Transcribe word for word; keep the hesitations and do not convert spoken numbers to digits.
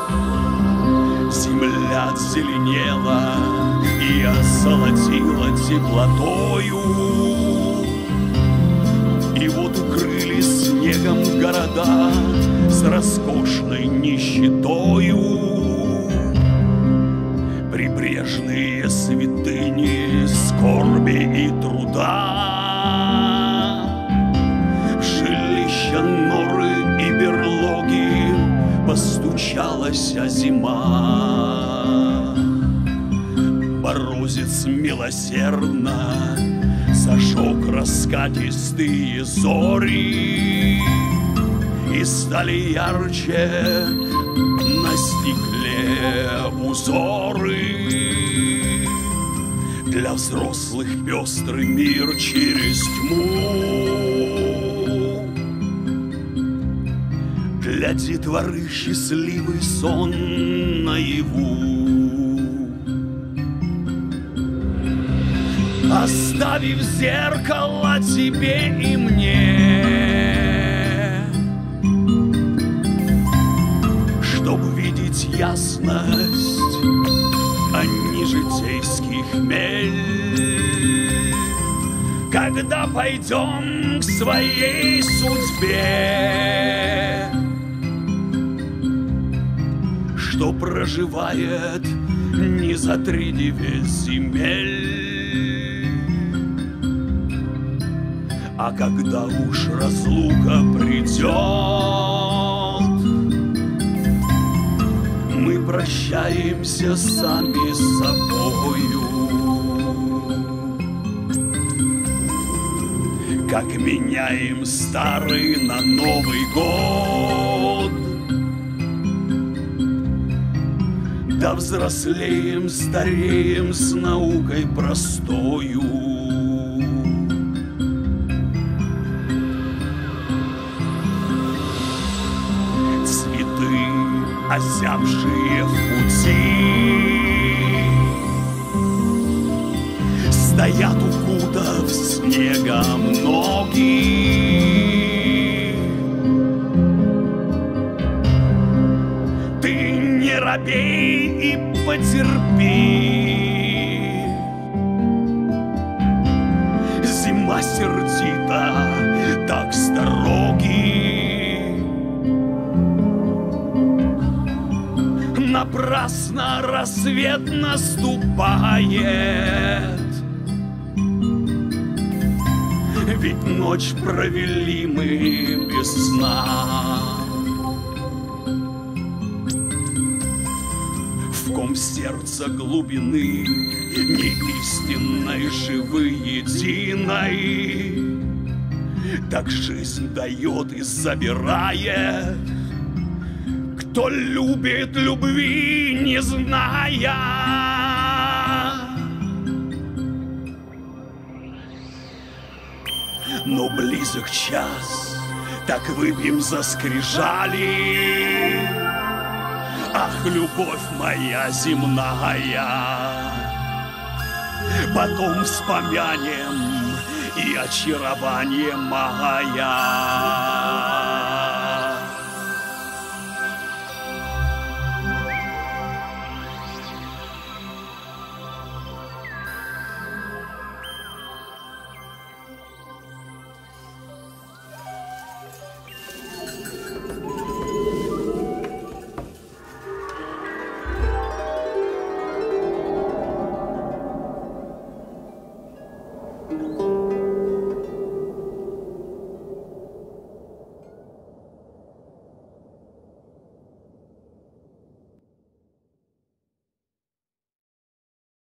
Земля зеленела и озолотила теплотою, и вот укрыли снегом города с роскошной нищетою. Прибрежные святыни скорби и труда, жилища, норы и берлоги, постучалась зима. Морозец милосердно зажег раскатистые зори, и стали ярче на стекле узоры. Для взрослых пестрый мир через тьму, для детворы счастливый сон наяву. Оставив зеркало тебе и мне, чтоб видеть ясность, а не житейский хмель. Когда пойдем к своей судьбе, что проживает не за три девять земель. А когда уж разлука придет, мы прощаемся сами с собою. Как меняем старый на Новый год, да взрослеем, стареем с наукой простою. Озябшие в пути, стоят укутав снегом ноги. Ты не робей и потерпи, зима сердита, так строги. Напрасно рассвет наступает, ведь ночь провели мы без сна. В ком сердца глубины неистинной живы единой, так жизнь дает и забирает, кто любит любви, не зная. Но близок час, так выпьем за скрижали. Ах, любовь моя земная, потом вспомянем и очарование моя.